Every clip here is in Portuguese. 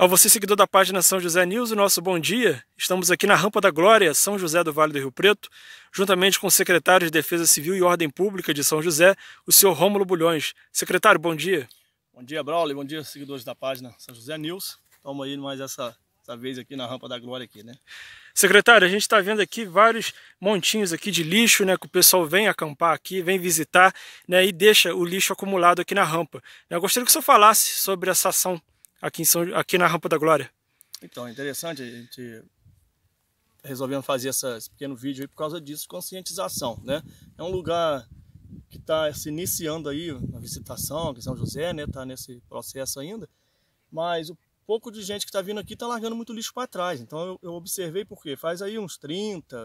A você, seguidor da página São José News, o nosso bom dia. Estamos aqui na Rampa da Glória, São José do Vale do Rio Preto, juntamente com o secretário de Defesa Civil e Ordem Pública de São José, o senhor Rômulo Bulhões. Secretário, bom dia. Bom dia, Braulio. Bom dia, seguidores da página São José News. Estamos aí mais essa vez aqui na Rampa da Glória aqui, né? Secretário, a gente está vendo aqui vários montinhos aqui de lixo, né, que o pessoal vem acampar aqui, vem visitar, né, e deixa o lixo acumulado aqui na rampa. Eu gostaria que o senhor falasse sobre essa ação aqui na Rampa da Glória. Então, é interessante, a gente resolvemos fazer esse pequeno vídeo aí por causa disso, conscientização, né? É um lugar que está se iniciando aí na visitação aqui em São José, né? Está nesse processo ainda, mas o pouco de gente que está vindo aqui está largando muito lixo para trás. Então eu observei porque faz aí uns 30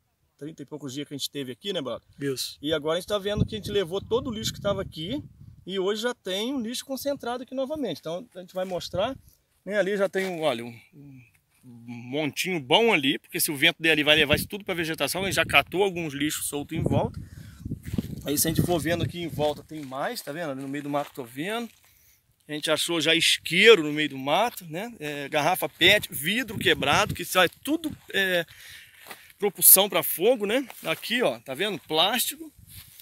e poucos dias que a gente esteve aqui, né, brother? Isso. E agora a gente está vendo que a gente levou todo o lixo que estava aqui e hoje já tem um lixo concentrado aqui novamente. Então a gente vai mostrar, né? Ali já tem, olha, um montinho bom ali, porque se o vento der ali vai levar isso tudo para a vegetação. A gente já catou alguns lixos soltos em volta. Aí se a gente for vendo aqui em volta tem mais, tá vendo? Ali no meio do mato tô vendo. A gente achou já isqueiro no meio do mato, né? Garrafa PET, vidro quebrado, que sai tudo propulsão para fogo, né? Aqui, ó, tá vendo? Plástico.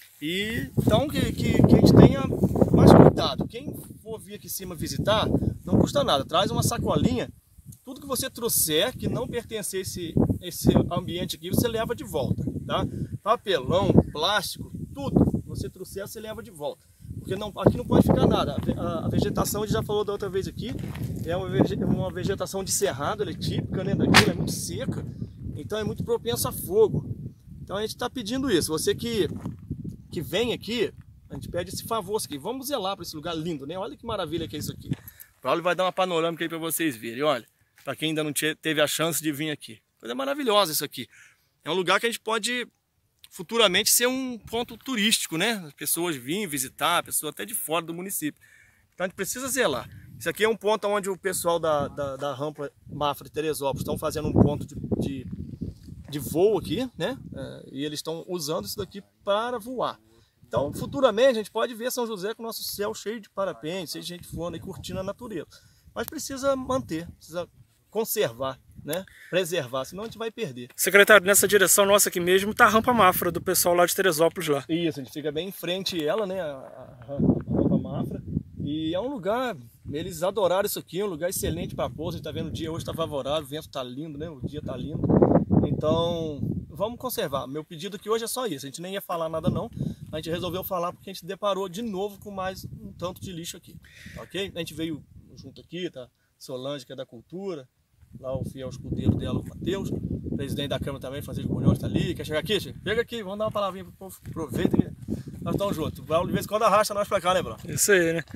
E então que a gente tenha mais cuidado. Quem for vir aqui em cima visitar, não custa nada. Traz uma sacolinha. Tudo que você trouxer que não pertencer a esse ambiente aqui, você leva de volta, tá? Papelão, plástico, tudo que você trouxer, você leva de volta. Porque aqui não pode ficar nada. A vegetação, a gente já falou da outra vez aqui, é uma vegetação de cerrado, ela é típica, né, daqui, ela é muito seca, então é muito propensa a fogo. Então a gente está pedindo isso. Você que vem aqui, a gente pede esse favor aqui. Vamos zelar para esse lugar lindo, né? Olha que maravilha que é isso aqui. O Paulo vai dar uma panorâmica aí para vocês verem, olha. Para quem ainda não teve a chance de vir aqui. Coisa maravilhosa isso aqui. É um lugar que a gente pode futuramente ser um ponto turístico, né? As pessoas virem visitar, pessoas até de fora do município. Então a gente precisa zelar. Isso aqui é um ponto onde o pessoal da rampa Mafra de Teresópolis estão fazendo um ponto de voo aqui, né? E eles estão usando isso daqui para voar. Então futuramente a gente pode ver São José com o nosso céu cheio de parapentes, cheio de gente voando e curtindo a natureza. Mas precisa manter, precisa conservar, né? Preservar, senão a gente vai perder. Secretário, nessa direção nossa aqui mesmo está a Rampa Mafra do pessoal lá de Teresópolis lá. Isso, a gente fica bem em frente a ela, né? A Rampa Mafra. E é um lugar, eles adoraram isso aqui, é um lugar excelente para pouso. A gente está vendo o dia hoje está favorável, o vento está lindo, né? O dia está lindo. Então, vamos conservar. Meu pedido aqui hoje é só isso. A gente nem ia falar nada não. A gente resolveu falar porque a gente se deparou de novo com mais um tanto de lixo aqui. Ok? A gente veio junto aqui, tá? Solange, que é da Cultura. Lá o fiel escudeiro dela, o Matheus. O presidente da Câmara também, Francisco Bulhões, está ali. Quer chegar aqui, Chico? Chega aqui, vamos dar uma palavrinha pro povo. Aproveita que nós estamos juntos. De vez em quando arrasta nós pra cá, né, Bruno? Isso aí, né?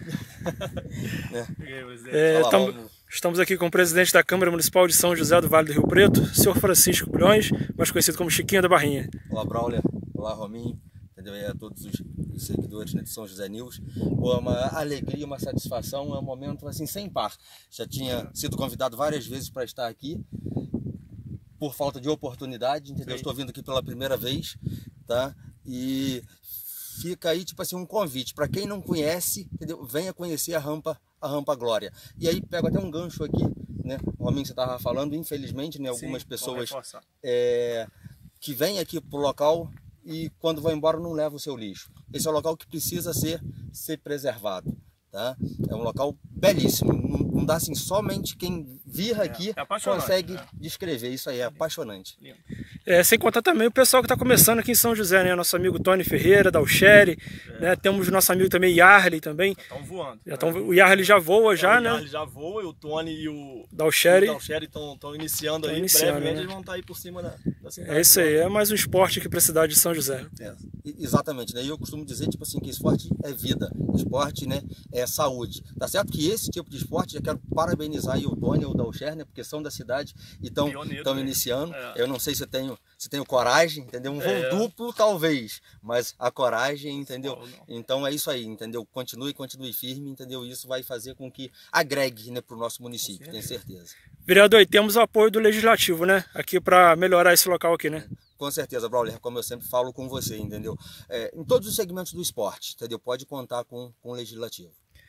Estamos aqui com o presidente da Câmara Municipal de São José do Vale do Rio Preto, o senhor Francisco Bulhões, mais conhecido como Chiquinho da Barrinha. Olá, Braulio. Olá, Rominho. Entendeu? E a todos os seguidores, né, de São José News. Pô, é uma alegria, uma satisfação, é um momento assim sem par. Já tinha sido convidado várias vezes para estar aqui, por falta de oportunidade, entendeu? Estou vindo aqui pela primeira vez, tá? E fica aí, tipo assim, um convite para quem não conhece, entendeu? Venha conhecer a Rampa Glória. E aí pego até um gancho aqui, né? O Rominho, você estava falando, infelizmente, né, algumas pessoas que vêm aqui pro local e quando vão embora não levam o seu lixo. Esse é um local que precisa ser preservado, tá? É um local belíssimo, não dá assim, somente quem vir aqui consegue descrever, isso aí, é apaixonante. Sem contar também o pessoal que está começando aqui em São José, né? Nosso amigo Tony Ferreira, da Alxere, né? Temos o nosso amigo também Yarley também. Estão voando. O Yarley já voa, né? O Yarley já voa e o Tony e o da Alxere estão iniciando aí. Brevemente, né? Eles vão estar aí por cima da cidade. É isso aí, é mais um esporte aqui para a cidade de São José. Exatamente, né? E eu costumo dizer, tipo assim, que esporte é vida, esporte, né, é saúde. Tá certo que esse tipo de esporte, já quero parabenizar aí o Tony e o da Alxere, né, porque são da cidade e estão iniciando. Eu não sei se tenho coragem, entendeu? Um voo duplo talvez, mas a coragem, entendeu? Então é isso aí, entendeu? Continue firme, entendeu? Isso vai fazer com que agregue, né, para o nosso município, tenho certeza. Vereador, e temos o apoio do Legislativo, né? Aqui para melhorar esse local aqui, né? Com certeza, Braulio, como eu sempre falo com você, entendeu? Em todos os segmentos do esporte, entendeu? Pode contar com o Legislativo.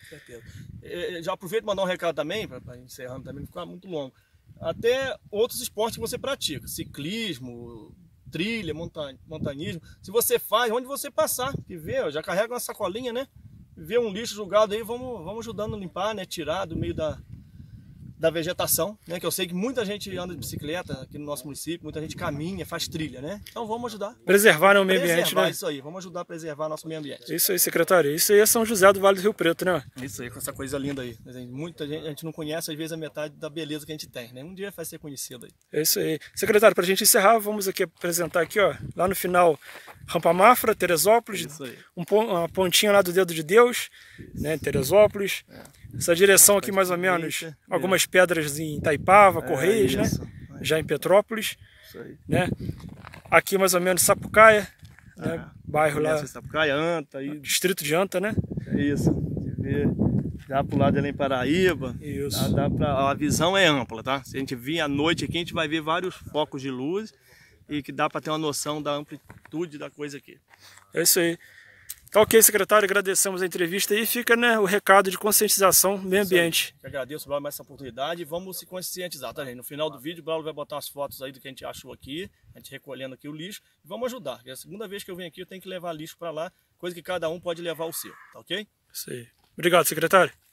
certeza. Já aproveito e mandar um recado também, para encerrando também, não ficar muito longo. Até outros esportes que você pratica, ciclismo, trilha, montanismo. Se você faz, onde você passar, que vê, ó, já carrega uma sacolinha, né? Vê um lixo jogado aí, vamos ajudando a limpar, né? Tirar do meio da vegetação, né? Que eu sei que muita gente anda de bicicleta aqui no nosso município, muita gente caminha, faz trilha, né? Então vamos ajudar. Preservar, né, o meio ambiente, né? Isso aí, vamos ajudar a preservar nosso meio ambiente. Isso aí, secretário. Isso aí é São José do Vale do Rio Preto, né? Isso aí, com essa coisa linda aí. Muita gente, a gente não conhece, às vezes, a metade da beleza que a gente tem, né? Um dia vai ser conhecido aí. É isso aí. Secretário, para a gente encerrar, vamos aqui apresentar aqui, ó, lá no final, Rampa Mafra, Teresópolis. Isso aí. Uma pontinha lá do Dedo de Deus, né, Teresópolis. Essa direção aqui, mais ou menos, algumas pedras em Itaipava, Correias, né? Já em Petrópolis. Isso aí. Né? Aqui, mais ou menos, Sapucaia, né? Bairro lá. Sapucaia, Anta. Distrito de Anta, né? É isso. Já pro lado de Belém Paraíba. Isso. A visão é ampla, tá? Se a gente vir à noite aqui, a gente vai ver vários focos de luz e que dá para ter uma noção da amplitude da coisa aqui. É isso aí. Tá ok, secretário, agradecemos a entrevista e fica, né, o recado de conscientização do meio ambiente. Eu agradeço, Braulio, mais essa oportunidade e vamos se conscientizar, tá, gente? No final do vídeo, o Braulio vai botar umas fotos aí do que a gente achou aqui, a gente recolhendo aqui o lixo e vamos ajudar. É a segunda vez que eu venho aqui, eu tenho que levar lixo para lá, coisa que cada um pode levar o seu, tá ok? Isso aí. Obrigado, secretário.